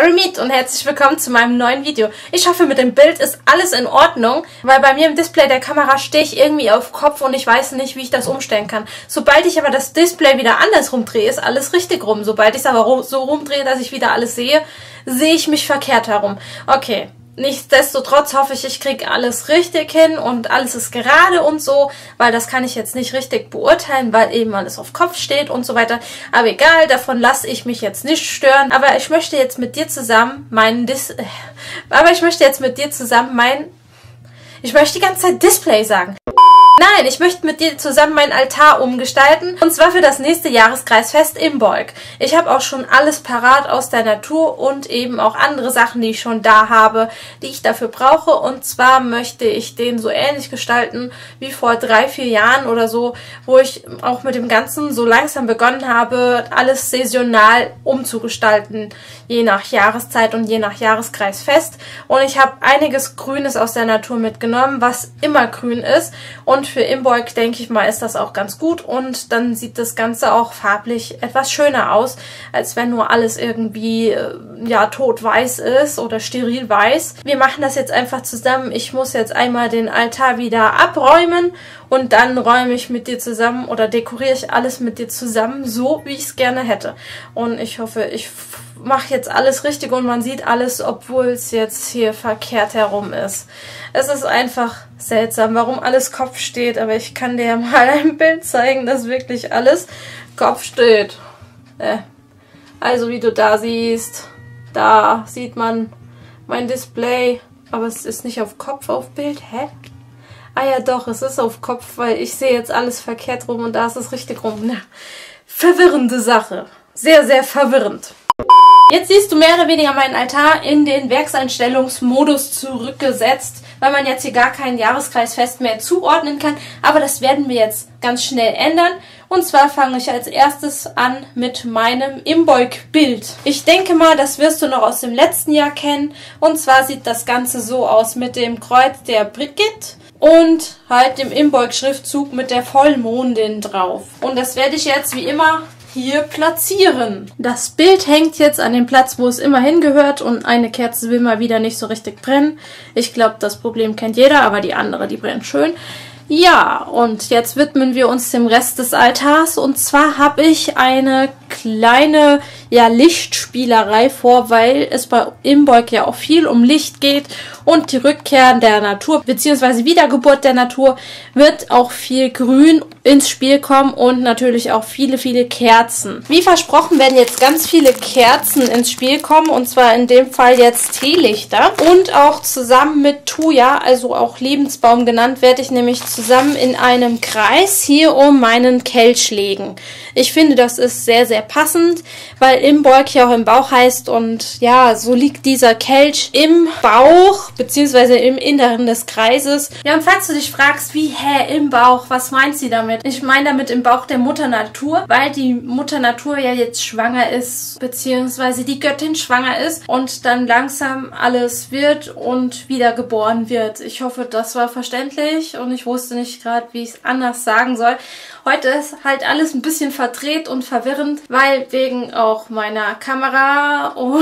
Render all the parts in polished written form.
Remit und herzlich willkommen zu meinem neuen Video. Ich hoffe, mit dem Bild ist alles in Ordnung, weil bei mir im Display der Kamera stehe ich irgendwie auf Kopf und ich weiß nicht, wie ich das umstellen kann. Sobald ich aber das Display wieder andersrum drehe, ist alles richtig rum. Sobald ich es aber so rumdrehe, dass ich wieder alles sehe, sehe ich mich verkehrt herum. Okay. Nichtsdestotrotz hoffe ich, ich kriege alles richtig hin und alles ist gerade und so, weil das kann ich jetzt nicht richtig beurteilen, weil eben alles auf Kopf steht und so weiter. Aber egal, davon lasse ich mich jetzt nicht stören. Aber ich möchte jetzt mit dir zusammen ich möchte die ganze Zeit Display sagen. Nein, ich möchte mit dir zusammen meinen Altar umgestalten, und zwar für das nächste Jahreskreisfest Imbolc. Ich habe auch schon alles parat aus der Natur und eben auch andere Sachen, die ich schon da habe, die ich dafür brauche. Und zwar möchte ich den so ähnlich gestalten wie vor 3-4 Jahren oder so, wo ich auch mit dem Ganzen so langsam begonnen habe, alles saisonal umzugestalten, je nach Jahreszeit und je nach Jahreskreisfest. Und ich habe einiges Grünes aus der Natur mitgenommen, was immer grün ist, und für Imbolc, denke ich mal, ist das auch ganz gut und dann sieht das Ganze auch farblich etwas schöner aus, als wenn nur alles irgendwie ja totweiß ist oder steril weiß. Wir machen das jetzt einfach zusammen. Ich muss jetzt einmal den Altar wieder abräumen und dann räume ich mit dir zusammen oder dekoriere ich alles mit dir zusammen, so wie ich es gerne hätte. Und ich hoffe, ich mache jetzt alles richtig und man sieht alles, obwohl es jetzt hier verkehrt herum ist. Es ist einfach seltsam, warum alles Kopf steht, aber ich kann dir ja mal ein Bild zeigen, dass wirklich alles Kopf steht. Also wie du da siehst, da sieht man mein Display, aber es ist nicht auf Kopf auf Bild. Hä? Ah ja doch, es ist auf Kopf, weil ich sehe jetzt alles verkehrt rum und da ist es richtig rum. Na, verwirrende Sache. Sehr, sehr verwirrend. Jetzt siehst du mehr oder weniger meinen Altar in den Werkseinstellungsmodus zurückgesetzt, weil man jetzt hier gar kein Jahreskreisfest mehr zuordnen kann. Aber das werden wir jetzt ganz schnell ändern. Und zwar fange ich als erstes an mit meinem Imbolc-Bild. Ich denke mal, das wirst du noch aus dem letzten Jahr kennen. Und zwar sieht das Ganze so aus mit dem Kreuz der Brigitte und halt dem Imbolc-Schriftzug mit der Vollmondin drauf. Und das werde ich jetzt wie immer hier platzieren. Das Bild hängt jetzt an dem Platz, wo es immer hingehört, und eine Kerze will mal wieder nicht so richtig brennen. Ich glaube, das Problem kennt jeder, aber die andere, die brennt schön. Ja, und jetzt widmen wir uns dem Rest des Altars, und zwar habe ich eine kleine Lichtspielerei vor, weil es bei Imbolc ja auch viel um Licht geht und die Rückkehr der Natur bzw. Wiedergeburt der Natur wird auch viel Grün ins Spiel kommen und natürlich auch viele, viele Kerzen. Wie versprochen werden jetzt ganz viele Kerzen ins Spiel kommen, und zwar in dem Fall jetzt Teelichter, und auch zusammen mit Thuja, also auch Lebensbaum genannt, werde ich nämlich zusammen in einem Kreis hier um meinen Kelch legen. Ich finde, das ist sehr, sehr passend, weil Imbolc ja auch im Bauch heißt, und ja, so liegt dieser Kelch im Bauch bzw. im Inneren des Kreises. Ja, und falls du dich fragst, wie, im Bauch, was meint sie damit? Ich meine damit im Bauch der Mutter Natur, weil die Mutter Natur ja jetzt schwanger ist, beziehungsweise die Göttin schwanger ist und dann langsam alles wird und wieder geboren wird. Ich hoffe, das war verständlich und ich wusste nicht gerade, wie ich es anders sagen soll. Heute ist halt alles ein bisschen verdreht und verwirrend, weil wegen auch meiner Kamera und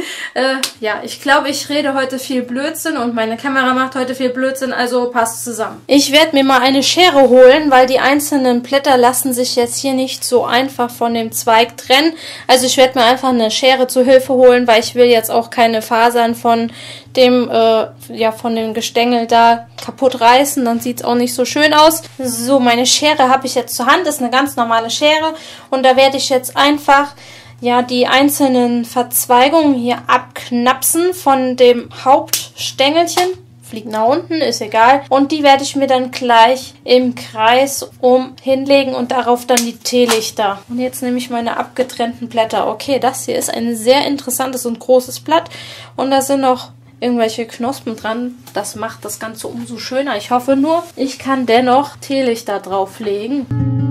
ja, ich glaube, ich rede heute viel Blödsinn und meine Kamera macht heute viel Blödsinn, also passt zusammen. Ich werde mir mal eine Schere holen, weil die einzelnen Blätter lassen sich jetzt hier nicht so einfach von dem Zweig trennen. Also ich werde mir einfach eine Schere zu Hilfe holen, weil ich will jetzt auch keine Fasern von dem von dem Gestängel da kaputt reißen, dann sieht es auch nicht so schön aus. So, meine Schere habe ich jetzt zur Hand, das ist eine ganz normale Schere, und da werde ich jetzt einfach die einzelnen Verzweigungen hier abknapsen von dem Hauptstängelchen. Fliegt nach unten, ist egal. Und die werde ich mir dann gleich im Kreis hinlegen und darauf dann die Teelichter. Und jetzt nehme ich meine abgetrennten Blätter. Okay, das hier ist ein sehr interessantes und großes Blatt. Und da sind noch irgendwelche Knospen dran. Das macht das Ganze umso schöner. Ich hoffe nur, ich kann dennoch Teelichter drauflegen.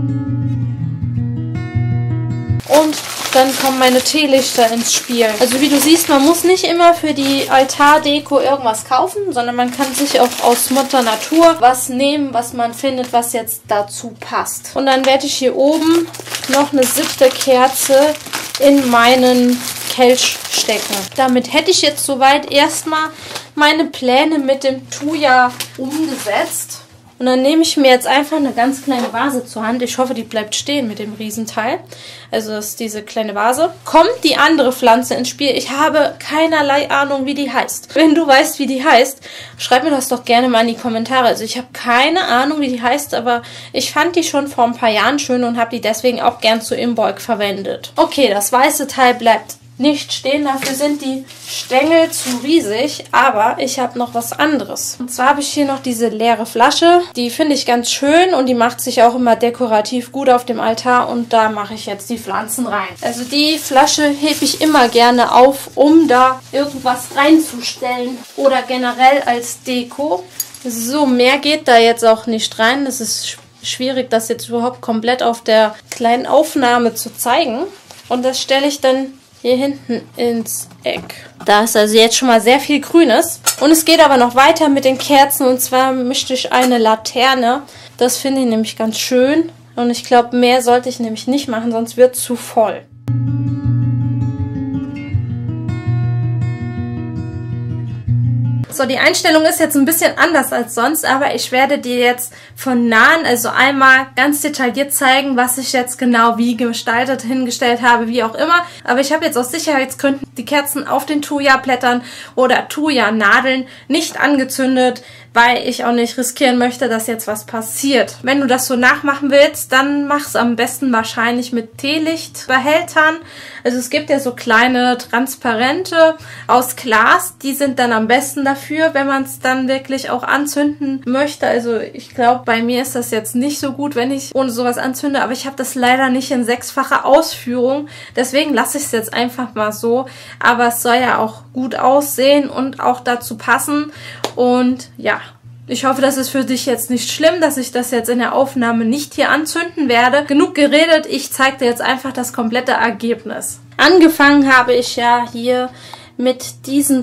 Und dann kommen meine Teelichter ins Spiel. Also wie du siehst, man muss nicht immer für die Altardeko irgendwas kaufen, sondern man kann sich auch aus Mutter Natur was nehmen, was man findet, was jetzt dazu passt. Und dann werde ich hier oben noch eine 7. Kerze in meinen Kelch stecken. Damit hätte ich jetzt soweit erstmal meine Pläne mit dem Thuja umgesetzt. Und dann nehme ich mir jetzt einfach eine ganz kleine Vase zur Hand. Ich hoffe, die bleibt stehen mit dem Riesenteil. Also das ist diese kleine Vase. Kommt die andere Pflanze ins Spiel? Ich habe keinerlei Ahnung, wie die heißt. Wenn du weißt, wie die heißt, schreib mir das doch gerne mal in die Kommentare. Also ich habe keine Ahnung, wie die heißt, aber ich fand die schon vor ein paar Jahren schön und habe die deswegen auch gern zu Imbolc verwendet. Okay, das weiße Teil bleibt nicht stehen, dafür sind die Stängel zu riesig, aber ich habe noch was anderes. Und zwar habe ich hier noch diese leere Flasche, die finde ich ganz schön und die macht sich auch immer dekorativ gut auf dem Altar und da mache ich jetzt die Pflanzen rein. Also die Flasche hebe ich immer gerne auf, um da irgendwas reinzustellen oder generell als Deko. So, mehr geht da jetzt auch nicht rein, das ist schwierig, das jetzt überhaupt komplett auf der kleinen Aufnahme zu zeigen und das stelle ich dann hier hinten ins Eck. Da ist also jetzt schon mal sehr viel Grünes. Und es geht aber noch weiter mit den Kerzen. Und zwar mischte ich eine Laterne. Das finde ich nämlich ganz schön. Und ich glaube, mehr sollte ich nämlich nicht machen, sonst wird es zu voll. So, die Einstellung ist jetzt ein bisschen anders als sonst, aber ich werde dir jetzt von nahen, also einmal ganz detailliert zeigen, was ich jetzt genau wie gestaltet, hingestellt habe, wie auch immer. Aber ich habe jetzt aus Sicherheitsgründen die Kerzen auf den Thuja-Blättern oder Thuja-Nadeln nicht angezündet, weil ich auch nicht riskieren möchte, dass jetzt was passiert. Wenn du das so nachmachen willst, dann mach's am besten wahrscheinlich mit Teelichtbehältern. Also es gibt ja so kleine transparente aus Glas, die sind dann am besten dafür, wenn man es dann wirklich auch anzünden möchte. Also ich glaube, bei mir ist das jetzt nicht so gut, wenn ich ohne sowas anzünde, aber ich habe das leider nicht in 6-facher Ausführung. Deswegen lasse ich es jetzt einfach mal so. Aber es soll ja auch gut aussehen und auch dazu passen. Und ja, ich hoffe, das ist für dich jetzt nicht schlimm, dass ich das jetzt in der Aufnahme nicht hier anzünden werde. Genug geredet, ich zeige dir jetzt einfach das komplette Ergebnis. Angefangen habe ich ja hier mit diesen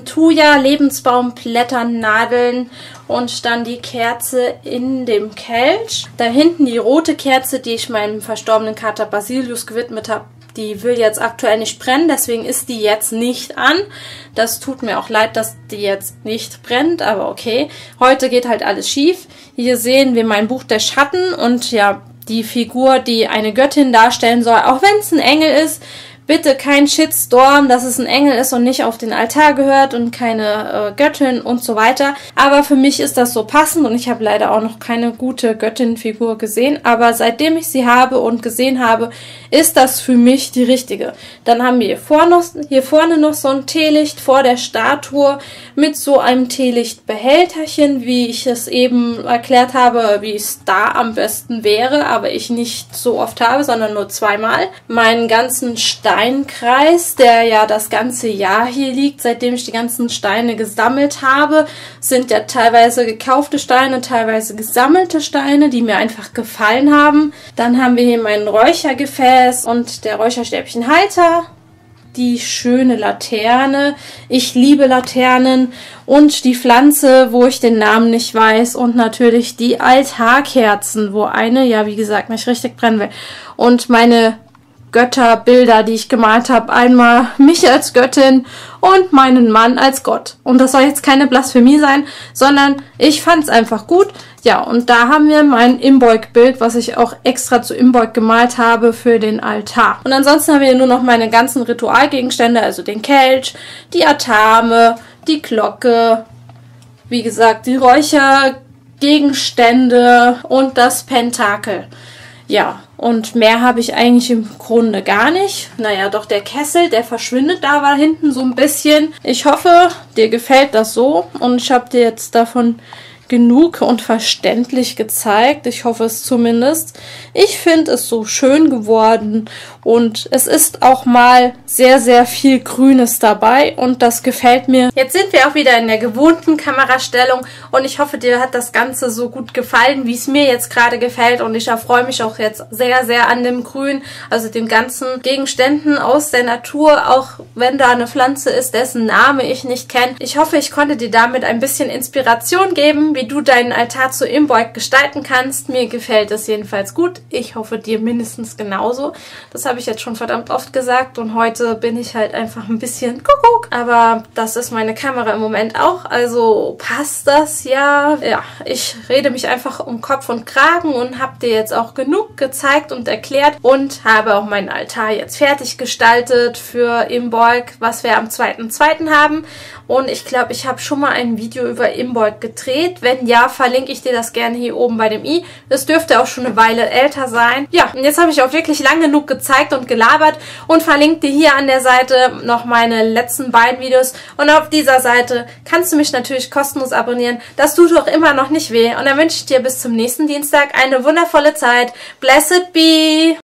Thuja-Lebensbaumblättern, Nadeln und dann die Kerze in dem Kelch. Da hinten die rote Kerze, die ich meinem verstorbenen Kater Basilius gewidmet habe. Die will jetzt aktuell nicht brennen, deswegen ist die jetzt nicht an. Das tut mir auch leid, dass die jetzt nicht brennt, aber okay. Heute geht halt alles schief. Hier sehen wir mein Buch der Schatten und ja, die Figur, die eine Göttin darstellen soll, auch wenn es ein Engel ist. Bitte kein Shitstorm, dass es ein Engel ist und nicht auf den Altar gehört und keine Göttin und so weiter. Aber für mich ist das so passend und ich habe leider auch noch keine gute Göttinnenfigur gesehen. Aber seitdem ich sie habe und gesehen habe, ist das für mich die richtige. Dann haben wir hier vorne noch so ein Teelicht vor der Statue mit so einem Teelichtbehälterchen, wie ich es eben erklärt habe, wie es da am besten wäre, aber ich nicht so oft habe, sondern nur zweimal. Meinen ganzen Steinkreis, der ja das ganze Jahr hier liegt, seitdem ich die ganzen Steine gesammelt habe, sind ja teilweise gekaufte Steine, teilweise gesammelte Steine, die mir einfach gefallen haben. Dann haben wir hier mein Räuchergefäß und der Räucherstäbchenhalter, die schöne Laterne. Ich liebe Laternen und die Pflanze, wo ich den Namen nicht weiß und natürlich die Altarkerzen, wo eine, ja wie gesagt, nicht richtig brennen will. Und meine Götterbilder, die ich gemalt habe. Einmal mich als Göttin und meinen Mann als Gott. Und das soll jetzt keine Blasphemie sein, sondern ich fand es einfach gut. Ja, und da haben wir mein Imbolc-Bild, was ich auch extra zu Imbolc gemalt habe für den Altar. Und ansonsten haben wir nur noch meine ganzen Ritualgegenstände, also den Kelch, die Atame, die Glocke, wie gesagt, die Räuchergegenstände und das Pentakel. Ja, und mehr habe ich eigentlich im Grunde gar nicht. Naja, doch der Kessel, der verschwindet da hinten so ein bisschen. Ich hoffe, dir gefällt das so und ich habe dir jetzt davon genug und verständlich gezeigt. Ich hoffe es zumindest. Ich finde es so schön geworden und es ist auch mal sehr, sehr viel Grünes dabei und das gefällt mir. Jetzt sind wir auch wieder in der gewohnten Kamerastellung und ich hoffe, dir hat das Ganze so gut gefallen, wie es mir jetzt gerade gefällt und ich erfreue mich auch jetzt sehr, sehr an dem Grün, also den ganzen Gegenständen aus der Natur, auch wenn da eine Pflanze ist, dessen Name ich nicht kenne. Ich hoffe, ich konnte dir damit ein bisschen Inspiration geben, wie du deinen Altar zu Imbolc gestalten kannst. Mir gefällt es jedenfalls gut. Ich hoffe, dir mindestens genauso. Das habe ich jetzt schon verdammt oft gesagt und heute bin ich halt einfach ein bisschen Kuckuck. Aber das ist meine Kamera im Moment auch, also passt das ja. Ja, ich rede mich einfach um Kopf und Kragen und habe dir jetzt auch genug gezeigt und erklärt und habe auch meinen Altar jetzt fertig gestaltet für Imbolc, was wir am 2.2. haben. Und ich glaube, ich habe schon mal ein Video über Imbolc gedreht. Wenn ja, verlinke ich dir das gerne hier oben bei dem i. Das dürfte auch schon eine Weile älter sein. Ja, und jetzt habe ich auch wirklich lang genug gezeigt und gelabert und verlinke dir hier an der Seite noch meine letzten beiden Videos. Und auf dieser Seite kannst du mich natürlich kostenlos abonnieren. Das tut doch immer noch nicht weh. Und dann wünsche ich dir bis zum nächsten Dienstag eine wundervolle Zeit. Blessed be!